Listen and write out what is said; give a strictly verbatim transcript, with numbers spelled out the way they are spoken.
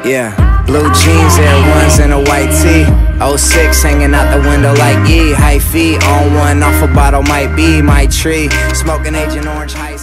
Yeah, blue jeans, Air Ones, and a white tee. oh six hanging out the window like ye. High feet on one, off a bottle might be my tree. Smoking Agent Orange. High